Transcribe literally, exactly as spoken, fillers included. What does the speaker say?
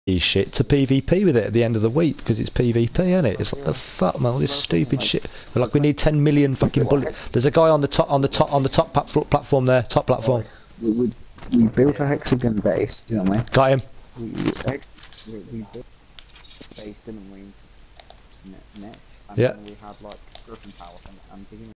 shit to PvP with it at the end of the week because it's PvP, isn't it? It's like the fuck, man, all this stupid shit. We're like, we need ten million fucking bullets. There's a guy on the top, on the top, on the top platform there, top platform. We, we, we built a hexagon base, didn't we? Got him. We, we, hex, we, we built a base, didn't we? Net, net, and yeah. then we had like griffin towers and, and